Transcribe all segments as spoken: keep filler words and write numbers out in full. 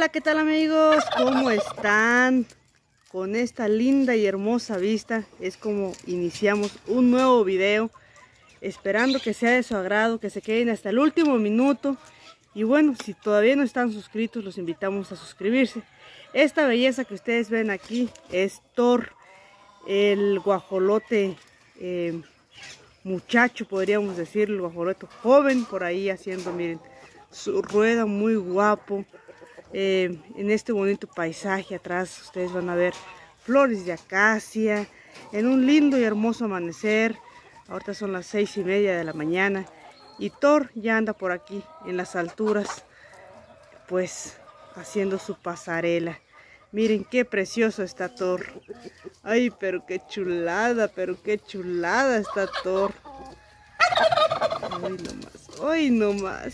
¿qué tal amigos? ¿Cómo están? Con esta linda y hermosa vista es como iniciamos un nuevo video, esperando que sea de su agrado, que se queden hasta el último minuto. Y bueno, si todavía no están suscritos, los invitamos a suscribirse. Esta belleza que ustedes ven aquí es Thor, el guajolote eh, muchacho, podríamos decir, el guajolote joven, por ahí haciendo, miren, su rueda muy guapo. Eh, en este bonito paisaje atrás ustedes van a ver flores de acacia en un lindo y hermoso amanecer. Ahorita son las seis y media de la mañana y Thor ya anda por aquí en las alturas, pues haciendo su pasarela. Miren qué precioso está Thor. Ay, pero qué chulada, pero qué chulada está Thor. Ay, no más, ay, no más.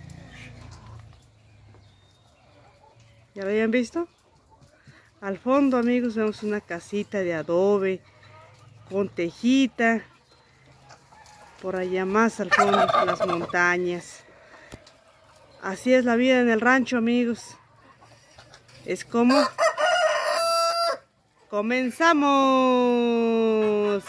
¿Ya lo habían visto? Al fondo, amigos, vemos una casita de adobe con tejita. Por allá más al fondo, las montañas. Así es la vida en el rancho, amigos. Es como... ¡comenzamos!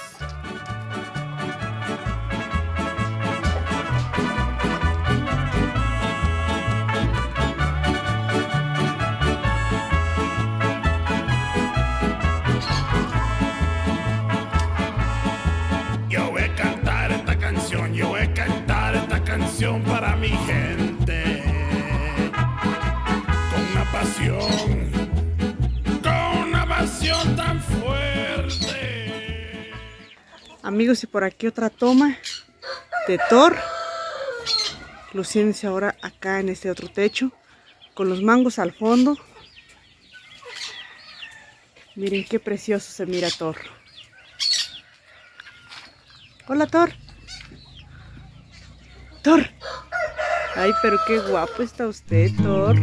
Para mi gente, con una pasión, con una pasión tan fuerte. Amigos, y por aquí otra toma de Thor, luciéndose ahora acá en este otro techo, con los mangos al fondo. Miren qué precioso se mira Thor. Hola Thor. Thor. Ay, pero qué guapo está usted, Thor.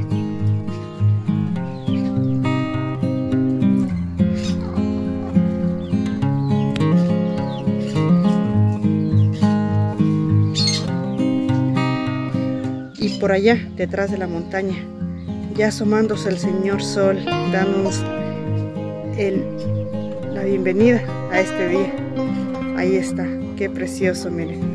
Y por allá, detrás de la montaña, ya asomándose el señor sol, dándonos el, la bienvenida a este día. Ahí está, qué precioso, miren.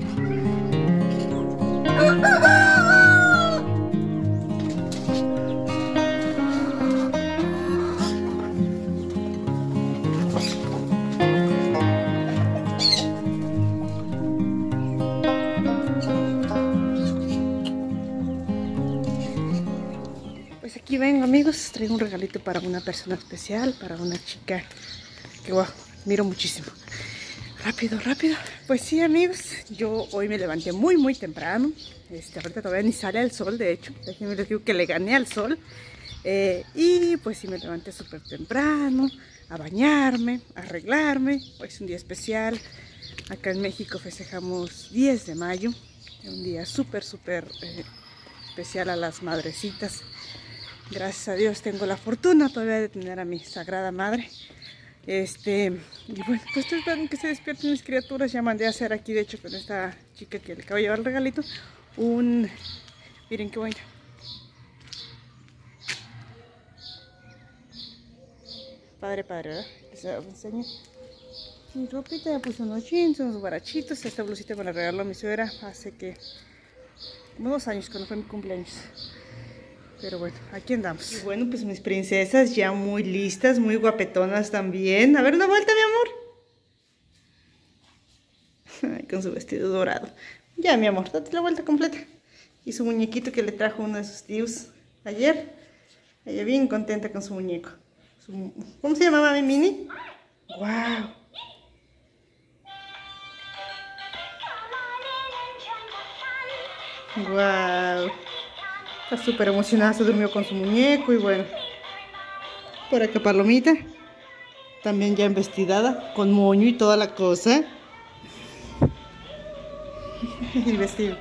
Pues aquí vengo, amigos, traigo un regalito para una persona especial, para una chica que wow, miro muchísimo. Rápido, rápido. Pues sí, amigos, yo hoy me levanté muy, muy temprano. Este, ahorita todavía ni sale el sol, de hecho. Déjenme les digo que le gané al sol. Eh, y pues sí, me levanté súper temprano a bañarme, a arreglarme. Hoy es un día especial. Acá en México festejamos diez de mayo. Un día súper, súper eh, especial a las madrecitas. Gracias a Dios tengo la fortuna todavía de tener a mi sagrada madre. Este, y bueno, pues ustedes ven que se despierten mis criaturas. Ya mandé a hacer aquí, de hecho, con esta chica que le acabo de llevar el regalito, un, miren qué bonito. Padre, padre, ¿verdad? Les enseño. Mi ropita, ya puse unos jeans, unos guarachitos. Esta blusita me la regaló mi suegra hace que, como dos años, cuando fue mi cumpleaños. Pero bueno, aquí andamos. Y bueno, pues mis princesas ya muy listas, muy guapetonas también. A ver, una vuelta, mi amor. Ay, con su vestido dorado. Ya, mi amor, date la vuelta completa. Y su muñequito que le trajo uno de sus tíos ayer. Ella bien contenta con su muñeco. Su... ¿Cómo se llamaba mi Mini? ¡Wow! ¡Wow! Está súper emocionada, se durmió con su muñeco y bueno. Por acá Palomita, también ya embestidada, con moño y toda la cosa. El vestido.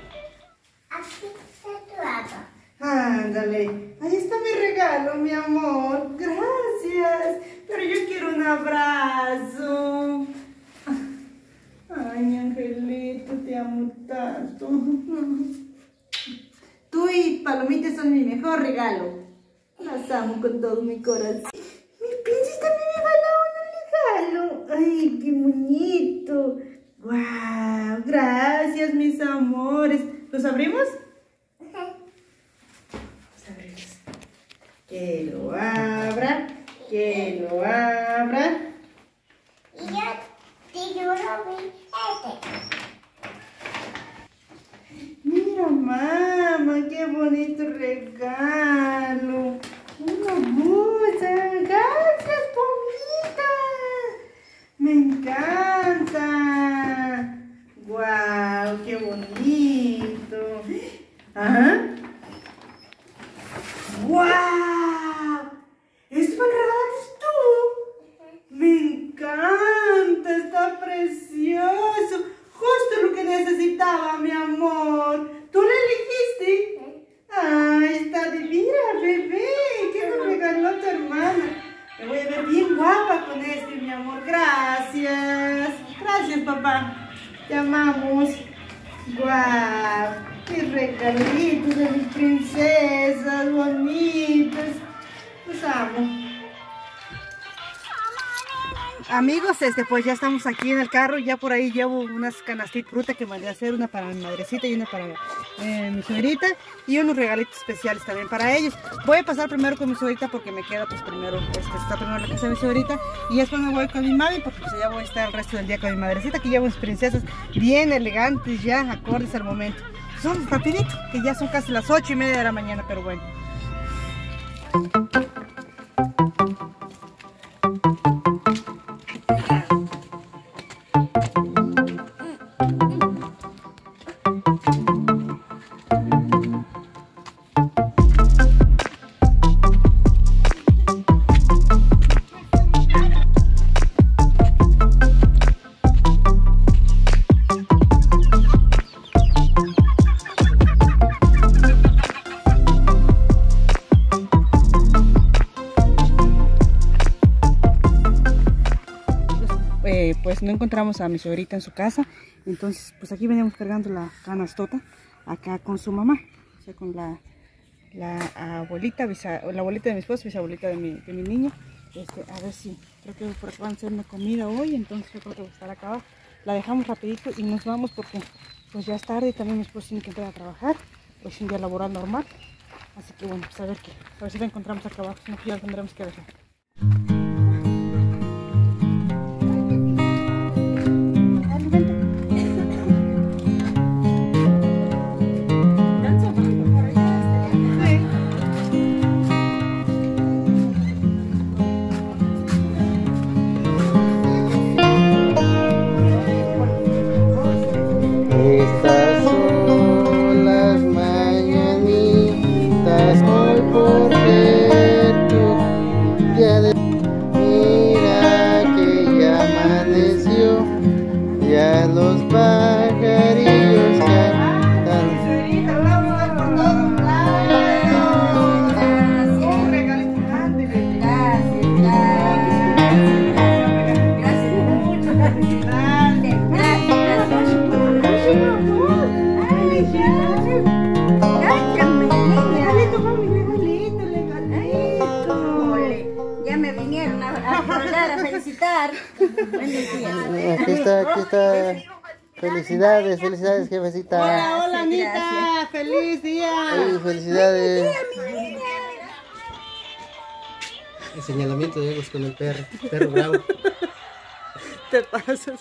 Ándale, ahí está mi regalo, mi amor. Gracias, pero yo quiero un abrazo. Ay, mi angelito, te amo tanto. Tú y Palomita son mi mejor regalo. Las amo con todo mi corazón. Mi princesa también me va a dar un regalo. Ay, qué bonito. Wow, gracias, mis amores. ¿Los abrimos? Vamos a abrirlos. Que lo abra, que lo abra. Y ya, te yo lo vi este. Mira, mamá, qué bonito regalo. Una bolsa. Gracias, Pomita. Me encanta. Guau, qué bonito. ¿Ah? ¡Guau! ¿Esto me regalaste tú? Me encanta, está precioso. Justo lo que necesitaba, mi amor. ¿Tú lo elegiste? Ay, está divina, bebé. ¿Qué me regaló tu hermana? Me voy a ver bien guapa con este, mi amor. Gracias. Gracias, papá. Te amamos. Guau. Qué regalitos de mis princesas bonitas. Los amo. Amigos, este, pues ya estamos aquí en el carro. Ya por ahí llevo unas canastitas de fruta que mandé a hacer, una para mi madrecita y una para eh, mi suegrita, y unos regalitos especiales también para ellos. Voy a pasar primero con mi suegrita porque me queda pues primero, este, está primero la casa de mi suegrita, y después me voy con mi mami porque pues ya voy a estar el resto del día con mi madrecita. Aquí llevo unas princesas bien elegantes, ya acordes al momento. Son rapidito, que ya son casi las ocho y media de la mañana, pero bueno. Pues no encontramos a mi suegrita en su casa, entonces pues aquí veníamos cargando la canastota acá con su mamá, o sea, con la, la abuelita, bisa, la abuelita de mi esposo, bisabuelita de mi, de mi niño. Este, a ver si, creo que por acá van a hacer una comida hoy, entonces yo creo que va a estar acá abajo. La dejamos rapidito y nos vamos porque pues ya es tarde y también mi esposo tiene que entrar a trabajar, pues un día laboral normal, así que bueno, pues a ver, qué, a ver si la encontramos acá abajo, si no ya la tendremos que dejar. Estas son las mañanitas hoy por ser tu día de... Mira que ya amaneció, ya los pajarillos cantan. Ya me vinieron a, a, a felicitar. Aquí está, aquí está. Felicidades, felicidades, jefecita. Hola, hola, Anita. Feliz día. Sí, felicidades. El señalamiento de egos con el perro, perro bravo. Te pasas.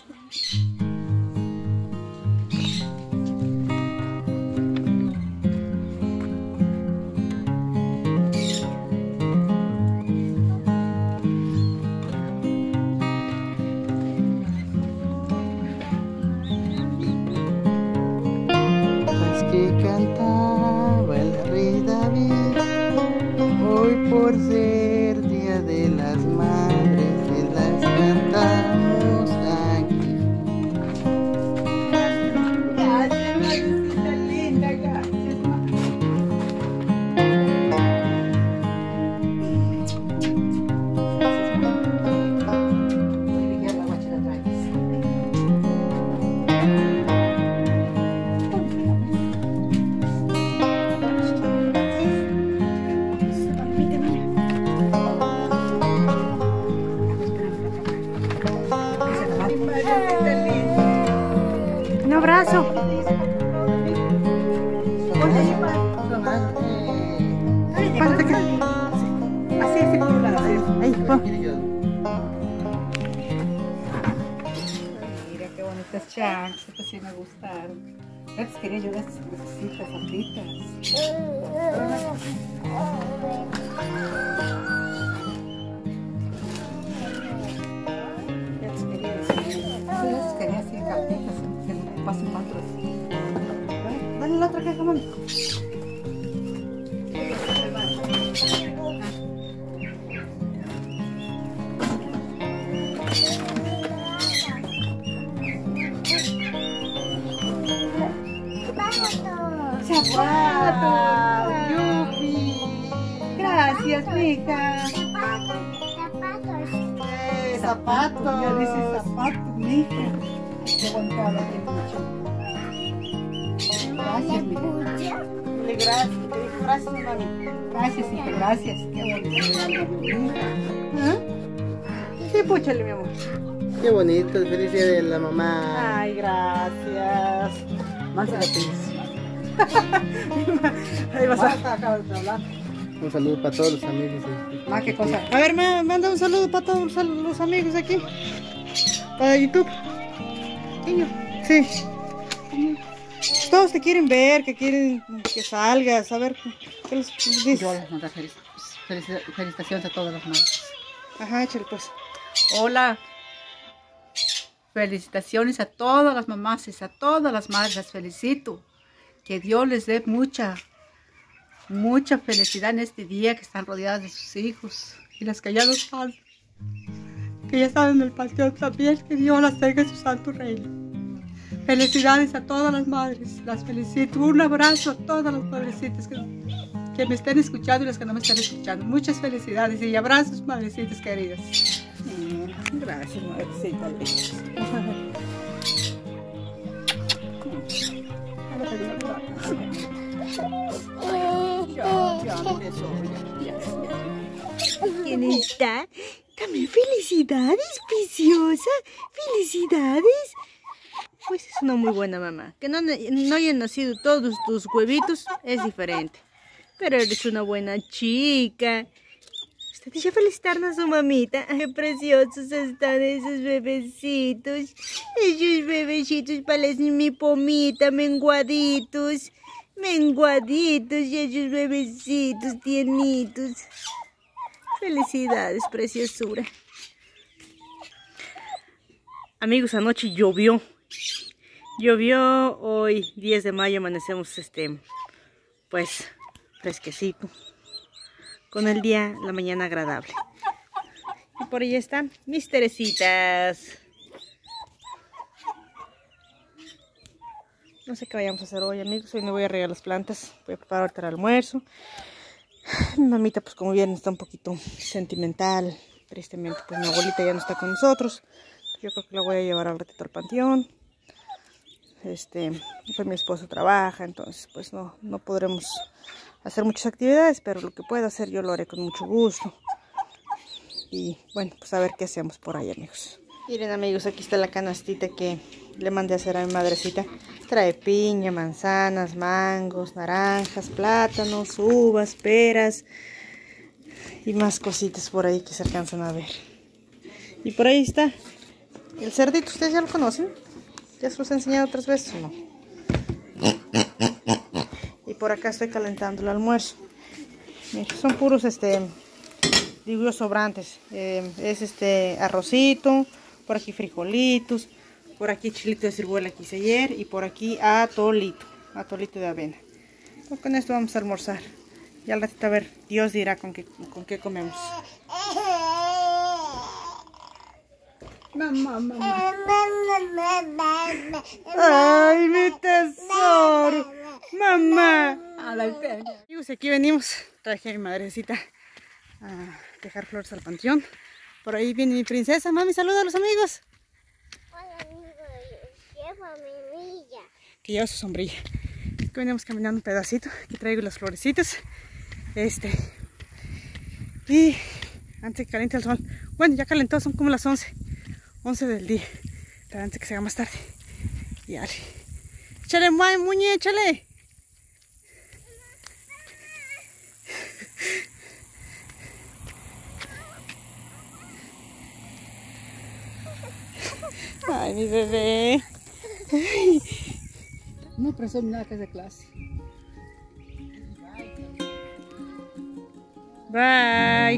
Que cantaba el rey David, hoy por ser día de las madres, que las cantamos aquí. Chance, estas sí me gustaron. Antes quería yo de estas crucecitas fritas. Estas quería así. Estas quería así cartitas que no pasen cuatro así. Dale la otra caja, mami. ¡Zapatos! ¡Yupi! Gracias, mija. Zapatos. Eh, zapatos. Ya dice zapatos, mija. Qué bonito habla bien mucho. Gracias, mija. Dile gracias. Te dijo gracias, mami. Gracias, hija. Gracias. Qué bonito, mija. ¿Ah? Sí, púchale, mi amor. Qué bonito, feliz día de la mamá. Ay, gracias. Más de la feliz. Ahí vas a acabas de hablar. Un saludo para todos los amigos. Ah, qué cosa. A ver, me manda un saludo para todos los amigos aquí. Para YouTube. Niño. Sí. Todos te quieren ver, que quieren que salgas. A ver, ¿qué les dices? Yo les mando felic felic felicitaciones a todas las madres. Ajá, échale pues. Hola. Felicitaciones a todas las mamás y a todas las madres. Las felicito. Que Dios les dé mucha, mucha felicidad en este día, que están rodeadas de sus hijos. Y las que ya no están, que ya están en el panteón también, que Dios las tenga en su santo reino. Felicidades a todas las madres, las felicito. Un abrazo a todas las madrecitas que, que me estén escuchando y las que no me estén escuchando. Muchas felicidades y abrazos, madrecitas queridas. Gracias, madrecitas. ¿Quién está? También felicidades, preciosa. Felicidades. Pues es una muy buena mamá. Que no, no hayan nacido todos tus huevitos es diferente. Pero eres una buena chica. Usted dice felicitarnos a su mamita. Qué preciosos están esos bebecitos. Esos bebecitos parecen mi pomita, menguaditos. Menguaditos y esos bebecitos tiernitos. Felicidades, preciosura. Amigos, anoche llovió. Llovió hoy, diez de mayo, amanecemos este, pues, fresquecito. Con el día, la mañana agradable. Y por ahí están mis Teresitas. No sé qué vayamos a hacer hoy, amigos. Hoy me voy a regar las plantas. Voy a preparar ahorita el almuerzo. Mi mamita, pues como bien, está un poquito sentimental. Tristemente, pues mi abuelita ya no está con nosotros. Yo creo que la voy a llevar al ratito al panteón. Este, pues mi esposo trabaja, entonces pues no, no podremos hacer muchas actividades, pero lo que pueda hacer yo lo haré con mucho gusto. Y bueno, pues a ver qué hacemos por ahí, amigos. Miren, amigos, aquí está la canastita que le mandé a hacer a mi madrecita. Trae piña, manzanas, mangos, naranjas, plátanos, uvas, peras y más cositas por ahí que se alcanzan a ver. Y por ahí está el cerdito. ¿Ustedes ya lo conocen? ¿Ya se los he enseñado otras veces o no? Y por acá estoy calentando el almuerzo. Miren, son puros, este, digo yo, sobrantes. Eh, es este arrocito, por aquí frijolitos, por aquí chilito de ciruela que hice ayer y por aquí atolito, atolito de avena. Pues con esto vamos a almorzar. Y al ratito a ver, Dios dirá con qué, con qué comemos. Mamá, mamá. Ay, mi tesoro. Mamá. Amigos, aquí venimos. Traje a mi madrecita a dejar flores al panteón. Por ahí viene mi princesa. Mami, saluda a los amigos. Hola, amigo. Lleva mi milla. Que lleva su sombrilla. Aquí venimos caminando un pedacito. Aquí traigo las florecitas. Este. Y antes que caliente el sol. Bueno, ya calentó, son como las once. once del día. Pero antes que se haga más tarde. Y dale. Échale, muñe, échale. Ay, mi bebé. profesor, nada que es de clase. Bye.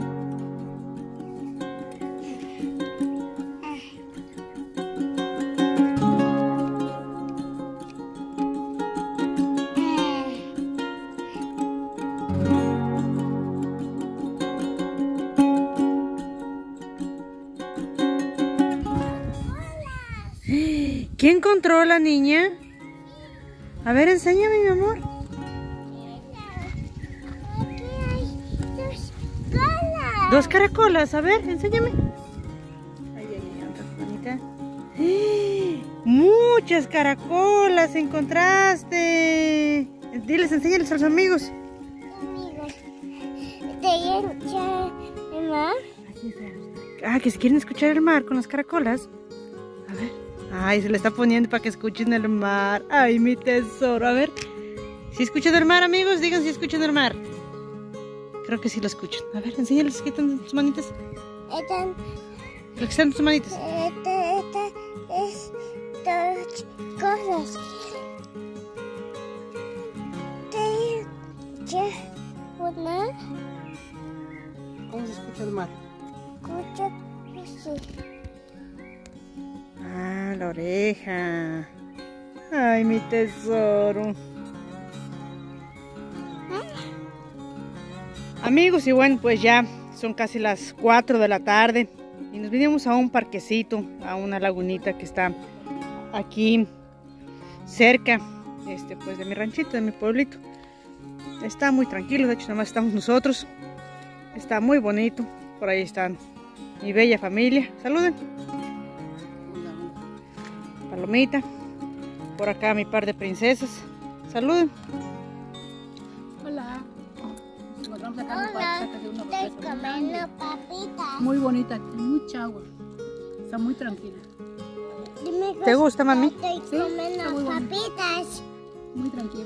¿Quién encontró la niña? A ver, enséñame, mi amor. Aquí hay dos colas. Dos caracolas, a ver, enséñame. Ay, ay, ay, otra bonita. ¡Eh! Muchas caracolas encontraste. Diles, enséñales a los amigos. Amigos, ¿te escuchar el mar? Ah, que si quieren escuchar el mar con las caracolas. A ver. Ay, se le está poniendo para que escuchen el mar. Ay, mi tesoro. A ver. ¿Si escuchan el mar, amigos? Digan si escuchan el mar. Creo que sí lo escuchan. A ver, enséñales que están en tus manitas. Están, Creo que están en tus manitas. esta, esta es dos cosas. ¿Te escuchar una? ¿Cómo se escucha el mar? Escucha así. Ah, la oreja. Ay, mi tesoro. Amigos, y bueno, pues ya son casi las cuatro de la tarde y nos vinimos a un parquecito, a una lagunita que está aquí cerca, este, pues de mi ranchito, de mi pueblito. Está muy tranquilo, de hecho nada más estamos nosotros. Está muy bonito. Por ahí están mi bella familia. Saluden. Palomita. Por acá mi par de princesas. Saluden. Hola. Nos encontramos acá en un Hola, parque cerca de una estoy presa comiendo papitas. muy bonita, tiene mucha agua. Está muy tranquila. Dime, ¿Te gusta, mami? Estoy Sí, está muy comiendo bueno. papitas. Muy tranquila.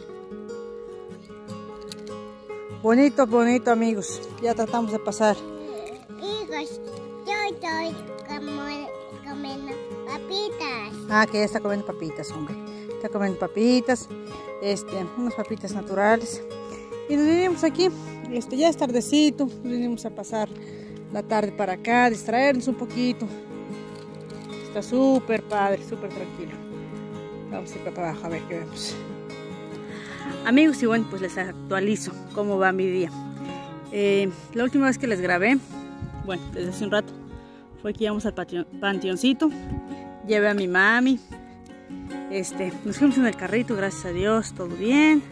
Bonito, bonito, amigos. Ya tratamos de pasar. Hijos, yo estoy como- comiendo papitas. Ah, que ya está comiendo papitas, hombre. Está comiendo papitas. Este, unas papitas naturales. Y nos vinimos aquí. Este, ya es tardecito. Nos vinimos a pasar la tarde para acá, distraernos un poquito. Está súper padre, súper tranquilo. Vamos a ir para abajo a ver qué vemos. Amigos, y bueno, pues les actualizo cómo va mi día. Eh, la última vez que les grabé, bueno, desde hace un rato, fue que íbamos al patio- panteoncito. Llevé a mi mami. Este, nos fuimos en el carrito, gracias a Dios, todo bien.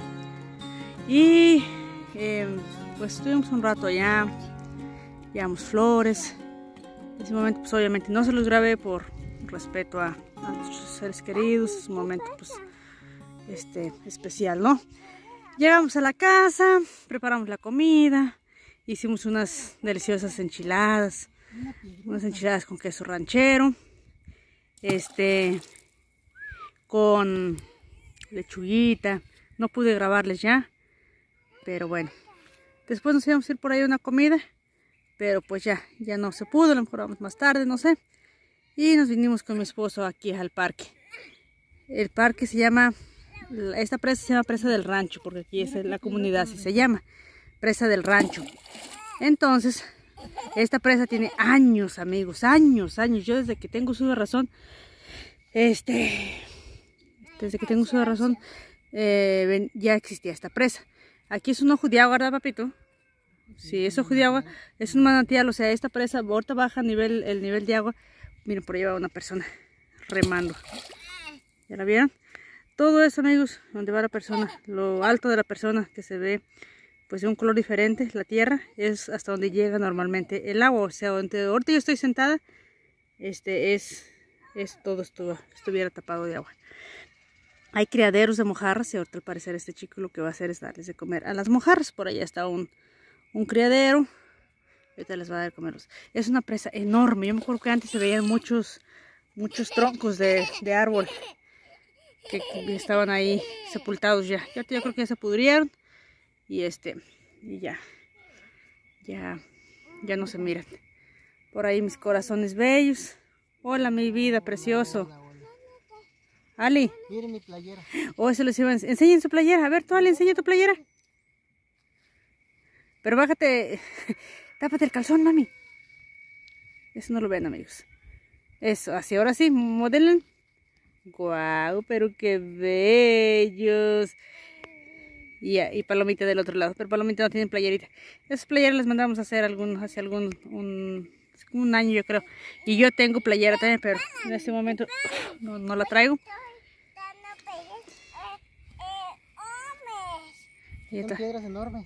Y eh, pues estuvimos un rato allá. Llevamos flores. En ese momento, pues obviamente no se los grabé por respeto a, a nuestros seres queridos. Es un momento, pues, este, especial, ¿no? Llegamos a la casa, preparamos la comida, hicimos unas deliciosas enchiladas, unas enchiladas con queso ranchero, este, con lechuguita. No pude grabarles ya, pero bueno. Después nos íbamos a ir por ahí a una comida, pero pues ya, ya no se pudo, a lo mejor vamos más tarde, no sé. Y nos vinimos con mi esposo aquí al parque. El parque se llama, esta presa se llama Presa del Rancho, porque aquí es la comunidad, así se llama, Presa del Rancho. Entonces, esta presa tiene años, amigos, años, años. Yo desde que tengo uso de razón, este, desde que tengo uso de razón, eh, ya existía esta presa. Aquí es un ojo de agua, ¿verdad, papito? Sí, es ojo de agua, es un manantial, o sea, esta presa ahorita baja nivel, el nivel de agua. Miren, por ahí va una persona remando. ¿Ya la vieron? Todo eso, amigos, donde va la persona, lo alto de la persona que se ve, pues de un color diferente, la tierra, es hasta donde llega normalmente el agua. O sea, donde ahorita yo estoy sentada, este es, es todo esto, estuviera tapado de agua. Hay criaderos de mojarras y ahorita al parecer este chico lo que va a hacer es darles de comer a las mojarras. Por allá está un, un criadero. Ahorita les va a dar de comerlos. Es una presa enorme. Yo me acuerdo que antes se veían muchos, muchos troncos de, de árbol que, que estaban ahí sepultados ya. Yo, yo creo que ya se pudrieron y este y ya, ya, ya no se miran. Por ahí mis corazones bellos. Hola, mi vida, precioso. Ali. Miren mi playera. Oh, se los iba a enseñar. Enseñen su playera. A ver, tú, Ali, enseña tu playera. Pero bájate. Tápate el calzón, mami. Eso no lo ven, amigos. Eso, así, ahora sí, modelen. Guau, pero qué bellos. Y, y Palomita del otro lado. Pero Palomita no tiene playerita. Esas playeras las mandamos a hacer algún, hace algún un, un año, yo creo. Y yo tengo playera también, pero en este momento no, no la traigo. Y Son piedras enormes.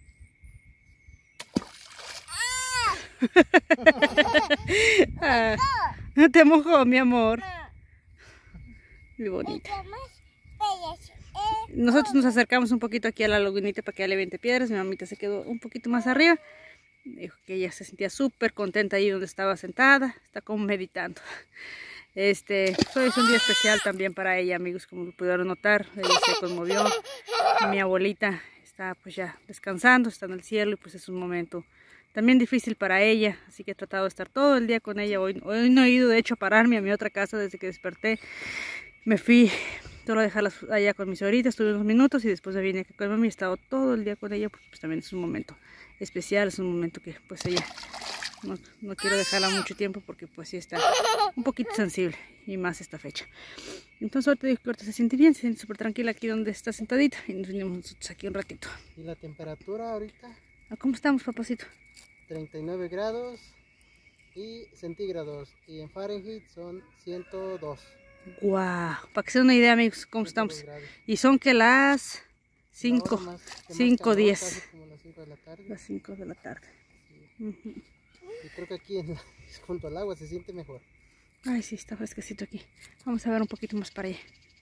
Ah, no te mojó, mi amor. Muy bonita. Nosotros nos acercamos un poquito aquí a la lagunita para que ella le veinte piedras. Mi mamita se quedó un poquito más arriba. Dijo que ella se sentía súper contenta ahí donde estaba sentada. Está como meditando. Este, hoy es un día especial también para ella, amigos, como lo pudieron notar. Ella se conmovió. Mi abuelita está pues ya descansando, está en el cielo y pues es un momento también difícil para ella, así que he tratado de estar todo el día con ella. Hoy, hoy no he ido de hecho a pararme a mi otra casa desde que desperté. Me fui solo a dejarlas allá con mis suegrita, estuve unos minutos y después me vine aquí con mami. He estado todo el día con ella porque pues también es un momento especial, es un momento que pues ella no, no quiero dejarla mucho tiempo porque pues sí está un poquito sensible y más esta fecha. Entonces ahorita digo que ahorita se siente bien, se siente súper tranquila aquí donde está sentadita y nos vinimos nosotros aquí un ratito. ¿Y la temperatura ahorita? ¿Cómo estamos, papacito? treinta y nueve grados y centígrados y en Fahrenheit son ciento dos. Guau, para que se den una idea, amigos, cómo estamos. Y son que las cinco, cinco diez. Las cinco de la tarde. Las cinco de la tarde. Sí. Uh-huh. Yo creo que aquí en la, junto al agua se siente mejor. Ay, sí, está fresquecito aquí. Vamos a ver un poquito más para allá.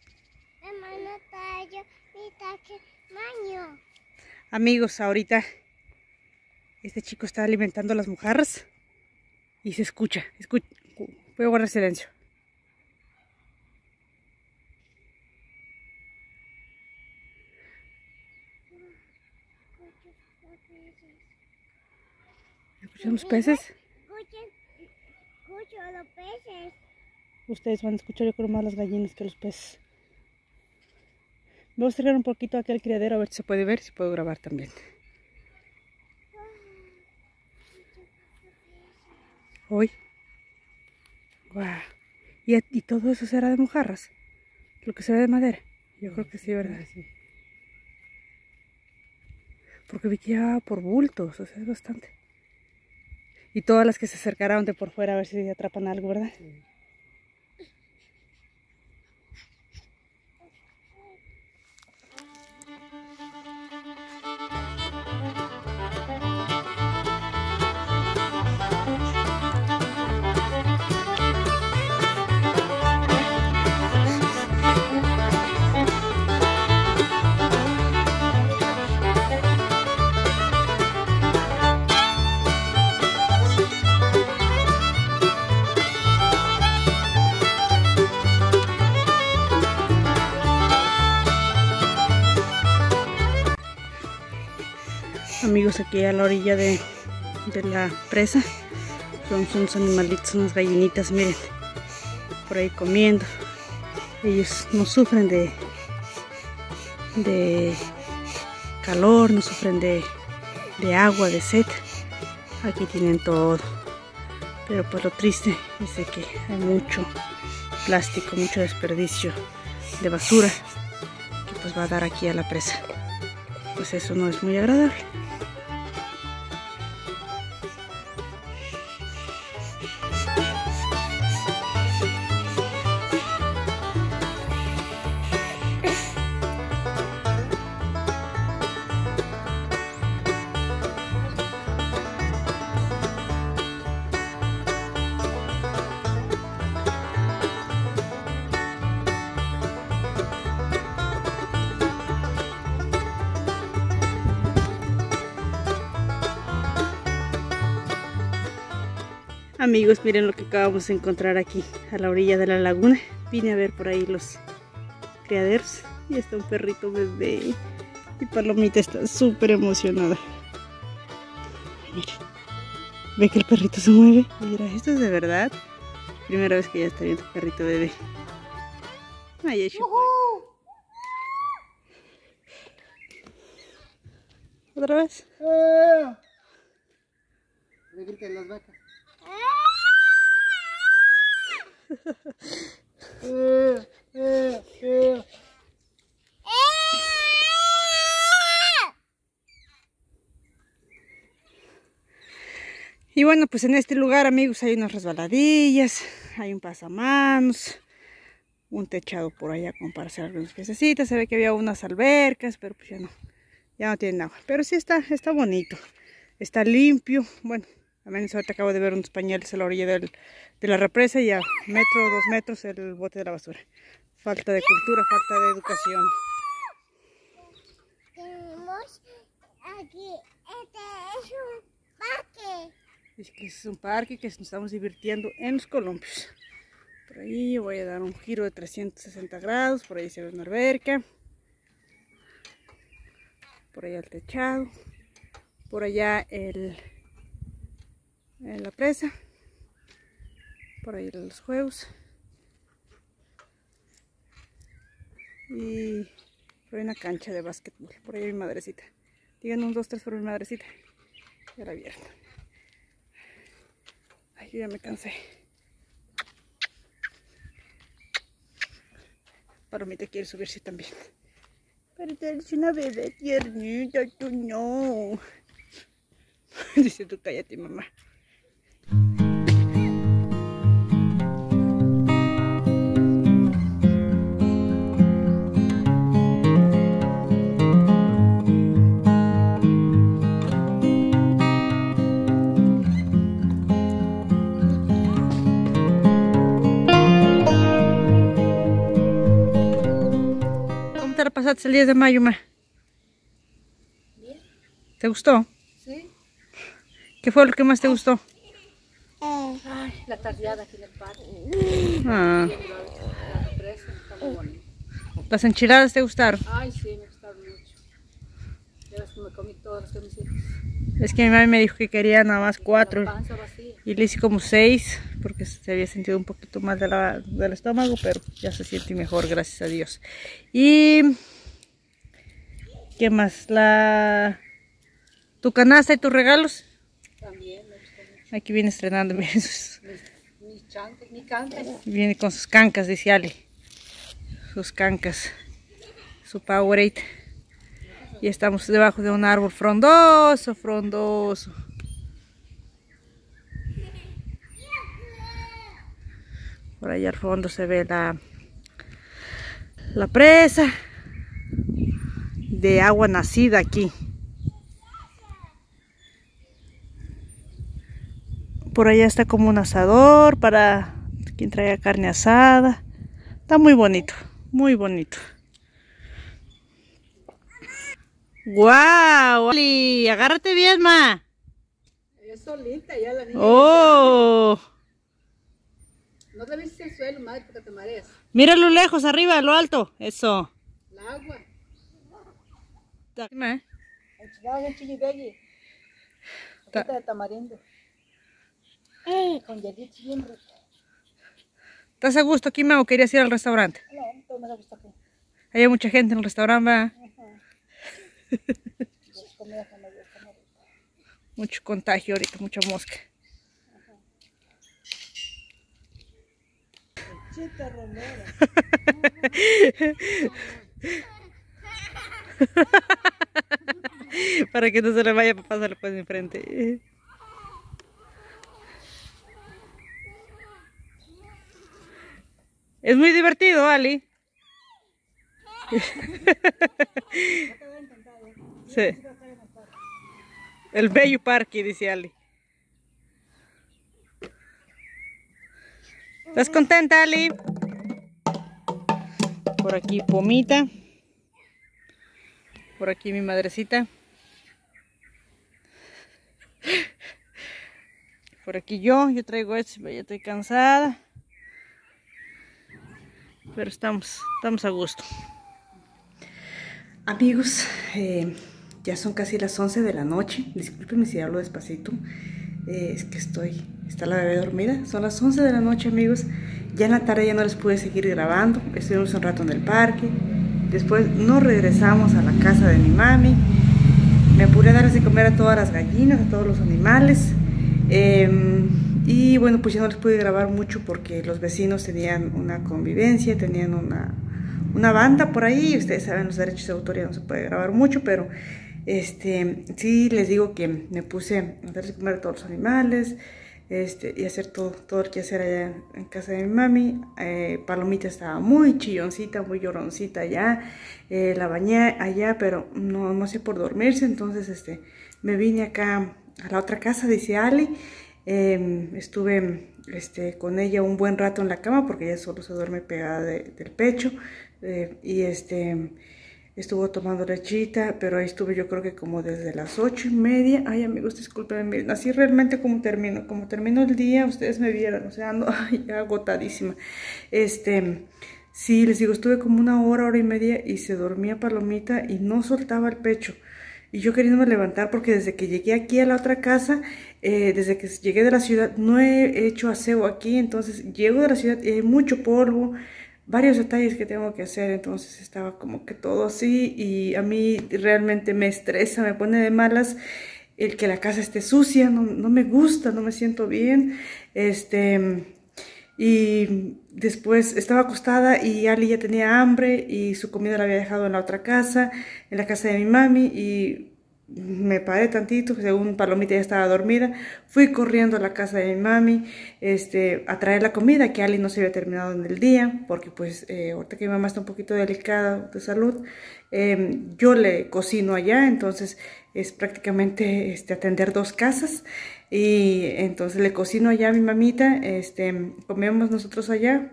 Amigos, ahorita este chico está alimentando a las mojarras y se escucha, escucha. Voy a guardar silencio. ¿Escuchan los peces? Escucho los peces. Ustedes van a escuchar yo creo más las gallinas que los peces. Vamos a acercar un poquito aquí al criadero a ver si se puede ver, si puedo grabar también. Hoy. Guau. ¿Y, ¿Y todo eso será de mojarras? Lo que se ve de madera. Yo creo que sí, ¿verdad? Sí. Porque vi que ya por bultos, o sea, es bastante. Y todas las que se acercaron de por fuera a ver si atrapan algo, ¿verdad? Sí. Amigos, aquí a la orilla de, de la presa son unos animalitos, unas gallinitas, miren, por ahí comiendo. Ellos no sufren de, de calor, no sufren de, de agua, de sed. Aquí tienen todo, pero pues lo triste es de que hay mucho plástico, mucho desperdicio de basura que pues va a dar aquí a la presa. Pues eso no es muy agradable. Amigos, miren lo que acabamos de encontrar aquí a la orilla de la laguna. Vine a ver por ahí los criaderos y está un perrito bebé y Palomita está súper emocionada. Miren, ve que el perrito se mueve. Mira, esto es de verdad. Primera vez que ya está viendo un perrito bebé. Ahí es Chupoy. ¿Otra vez? Le gritan las vacas. eh, eh, eh. Y bueno, pues en este lugar, amigos, hay unas resbaladillas, hay un pasamanos, un techado por allá como para hacer algunas piececitas. Se ve que había unas albercas, pero pues ya no, ya no tienen agua. Pero sí está, está bonito, está limpio. Bueno, a menos ahorita acabo de ver unos pañales a la orilla del, de la represa y a metro, dos metros el bote de la basura. Falta de cultura, falta de educación. Tenemos aquí, este es un parque. Es que es un parque que nos estamos divirtiendo en los columpios. Por ahí voy a dar un giro de trescientos sesenta grados. Por ahí se ve una alberca. Por allá el techado. Por allá el, el la presa. Por ahí los juegos. Y por ahí una cancha de básquetbol. Por ahí mi madrecita. Digan un, dos, tres por mi madrecita. Ya la vieron. Ay, yo ya me cansé. Palomita quiere subirse también. Pero eres una bebé tiernita, tú no. Dice tú, cállate, mamá. ¿Pasaste el diez de mayo, ma? Bien. ¿Te gustó? Sí. ¿Qué fue lo que más te gustó? Ay, la tardeada aquí en el parque. Ah. La, la represa está muy bonita. ¿Las enchiladas te gustaron? Ay, sí, me gustaron mucho. Ya ves que me comí todas las que me hicieron. Es que mi mamá me dijo que quería nada más cuatro. La panza vacía. Y le hice como seis, porque se había sentido un poquito más de la, del estómago, pero ya se siente mejor, gracias a Dios. Y... ¿qué más? La... ¿Tu canasta y tus regalos? También me gustó mucho. Aquí viene estrenando, miren sus... Mis, mis chancas, mis cancas. Viene con sus cancas, dice Ali. Sus cancas. Su Powerade. Y estamos debajo de un árbol frondoso, frondoso. Por allá al fondo se ve la, la presa de agua nacida aquí. Por allá está como un asador para quien traiga carne asada. Está muy bonito, muy bonito. ¡Guau! ¡Ali! Agárrate bien, ma. Es solita ya la niña. ¡Oh! No debes el suelo, madre, porque te mareas. Míralo lejos, arriba, a lo alto. Eso. El agua. Dime. Enchiladas en chile verde. Ta- Hojita de tamarindo. Con hielitos bien ricos. ¿Estás a gusto aquí, ma, o querías ir al restaurante? No, todo me gusta aquí. Hay mucha gente en el restaurante, ¿va? Las comidas que me gustan ahorita. Mucho contagio ahorita, mucha mosca. Chita Romero. Para que no se le vaya a pasar pues enfrente. Es muy divertido, Ali. Sí. El bello parque, dice Ali. ¿Estás contenta, Ali? Por aquí Pomita. Por aquí mi madrecita. Por aquí yo, yo traigo esto, ya estoy cansada. Pero estamos, estamos a gusto. Amigos, eh, ya son casi las once de la noche. Discúlpenme si hablo despacito. eh, es que estoy, está la bebé dormida. Son las once de la noche, amigos. Ya en la tarde ya no les pude seguir grabando. Estuvimos un rato en el parque. Después nos regresamos a la casa de mi mami. Me apuré a darles de comer a todas las gallinas, a todos los animales. Eh, y bueno, pues ya no les pude grabar mucho porque los vecinos tenían una convivencia, tenían una, una banda por ahí. Ustedes saben, los derechos de autor ya no se puede grabar mucho, pero este, sí les digo que me puse a darles de comer a todos los animales. Este, y hacer todo, todo el que hacer allá en casa de mi mami. eh, Palomita estaba muy chilloncita, muy lloroncita allá, eh, la bañé allá, pero no, no sé por dormirse. Entonces este, me vine acá a la otra casa, dice Ali. eh, estuve este, con ella un buen rato en la cama porque ella solo se duerme pegada de, del pecho. eh, y este estuvo tomando lechita, pero ahí estuve yo creo que como desde las ocho y media. Ay, amigos, disculpen, miren, así realmente como termino, como termino el día, ustedes me vieran, o sea, ando ay, ya agotadísima. Este, sí, les digo, estuve como una hora, hora y media y se dormía Palomita y no soltaba el pecho. Y yo queriéndome levantar porque desde que llegué aquí a la otra casa, eh, desde que llegué de la ciudad, no he hecho aseo aquí. Entonces llego de la ciudad y hay mucho polvo, varios detalles que tengo que hacer. Entonces estaba como que todo así y a mí realmente me estresa, me pone de malas el que la casa esté sucia. No, no me gusta, no me siento bien. Este, y después estaba acostada y Ali ya tenía hambre y su comida la había dejado en la otra casa, en la casa de mi mami, y me paré tantito, según Palomita ya estaba dormida, fui corriendo a la casa de mi mami este, a traer la comida que Ali no se había terminado en el día, porque pues eh, ahorita que mi mamá está un poquito delicada de salud, eh, yo le cocino allá. Entonces es prácticamente este, atender dos casas, y entonces le cocino allá a mi mamita, este, comemos nosotros allá.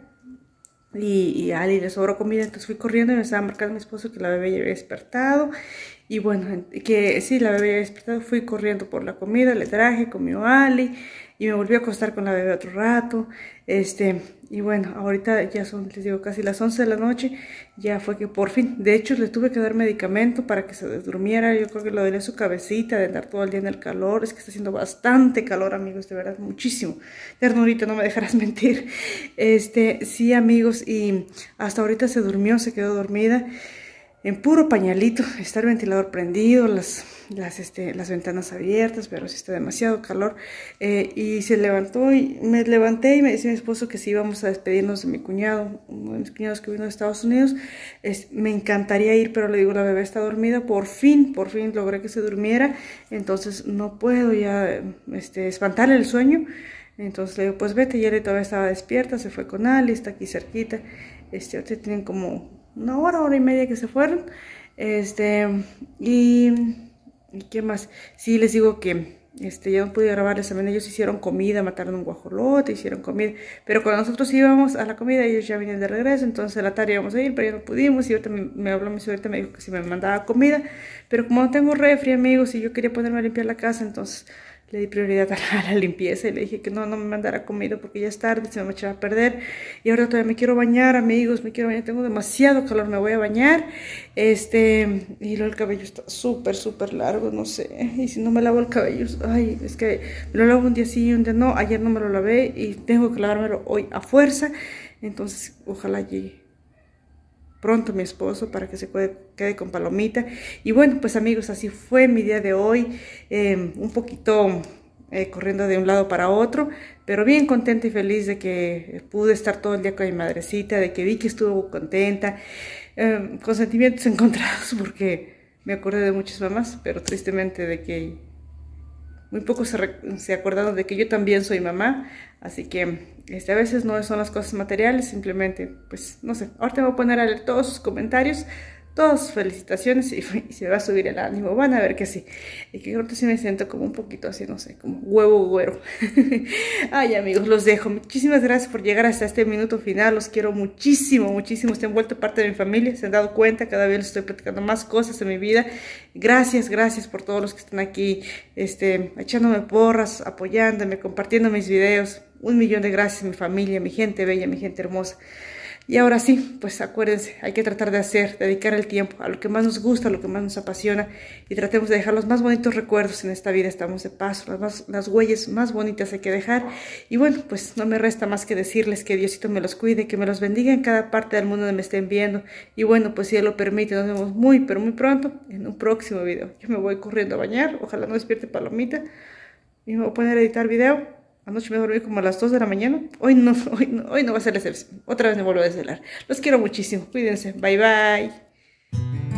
Y, y a Ali le sobró comida, entonces fui corriendo y me estaba marcando mi esposo que la bebé ya había despertado. Y bueno, que sí, la bebé había despertado, fui corriendo por la comida, le traje, comió Ali y me volví a acostar con la bebé otro rato. Este, y bueno, ahorita ya son, les digo, casi las once de la noche, ya fue que por fin, de hecho le tuve que dar medicamento para que se durmiera. Yo creo que lo dolía su cabecita de andar todo el día en el calor, es que está haciendo bastante calor, amigos, de verdad, muchísimo. Ternurita, no me dejarás mentir. Este, sí, amigos, y hasta ahorita se durmió, se quedó dormida en puro pañalito. Está el ventilador prendido, las, las, este, las ventanas abiertas, pero sí está demasiado calor. Eh, y se levantó y me levanté y me decía mi esposo que sí íbamos a despedirnos de mi cuñado, uno de mis cuñados que vino de Estados Unidos. Es, me encantaría ir, pero le digo, la bebé está dormida. Por fin, por fin logré que se durmiera. Entonces no puedo ya este, espantarle el sueño. Entonces le digo, pues vete. Y él todavía estaba despierta, se fue con Ali, está aquí cerquita. Este, ahorita tienen como una hora, hora y media que se fueron. Este, y, y qué más. Sí, les digo que este, ya no pude grabarles. También ellos hicieron comida, mataron un guajolote, hicieron comida. Pero cuando nosotros íbamos a la comida, ellos ya venían de regreso. Entonces a la tarde íbamos a ir, pero ya no pudimos. Y ahorita me, me habló mi suegrita, me dijo que si me mandaba comida. Pero como no tengo refri, amigos, y yo quería ponerme a limpiar la casa, entonces le di prioridad a la, a la limpieza y le dije que no, no me mandara comida porque ya es tarde, se me va a echar a perder. Y ahora todavía me quiero bañar, amigos, me quiero bañar, tengo demasiado calor, me voy a bañar. Este, y luego el cabello está súper, súper largo, no sé. Y si no me lavo el cabello, ay, es que me lo lavo un día sí y un día no. Ayer no me lo lavé y tengo que lavármelo hoy a fuerza. Entonces, ojalá llegue pronto mi esposo para que se quede, quede con Palomita. Y bueno, pues amigos, así fue mi día de hoy, eh, un poquito eh, corriendo de un lado para otro, pero bien contenta y feliz de que pude estar todo el día con mi madrecita, de que vi que estuvo contenta, eh, con sentimientos encontrados porque me acordé de muchas mamás, pero tristemente de que muy pocos se, se acordaron de que yo también soy mamá. Así que este, a veces no son las cosas materiales, simplemente, pues, no sé. Ahorita me voy a poner a leer todos sus comentarios, todas sus felicitaciones y, y se va a subir el ánimo. Van a ver que sí. Y que ahorita sí me siento como un poquito así, no sé, como huevo güero. Ay, amigos, los dejo. Muchísimas gracias por llegar hasta este minuto final. Los quiero muchísimo, muchísimo. Estén vuelto parte de mi familia. Se han dado cuenta, cada vez les estoy platicando más cosas en mi vida. Gracias, gracias por todos los que están aquí, este, echándome porras, apoyándome, compartiendo mis videos. Un millón de gracias, mi familia, mi gente bella, mi gente hermosa. Y ahora sí, pues acuérdense, hay que tratar de hacer, dedicar el tiempo a lo que más nos gusta, a lo que más nos apasiona y tratemos de dejar los más bonitos recuerdos en esta vida. Estamos de paso, las, más, las huellas más bonitas hay que dejar. Y bueno, pues no me resta más que decirles que Diosito me los cuide, que me los bendiga en cada parte del mundo donde me estén viendo. Y bueno, pues si Él lo permite, nos vemos muy, pero muy pronto en un próximo video. Yo me voy corriendo a bañar, ojalá no despierte Palomita. Y me voy a poner a editar video. Anoche me dormí como a las dos de la mañana. Hoy no, hoy no, hoy no va a ser la excepción. Otra vez me vuelvo a desvelar. Los quiero muchísimo. Cuídense. Bye, bye.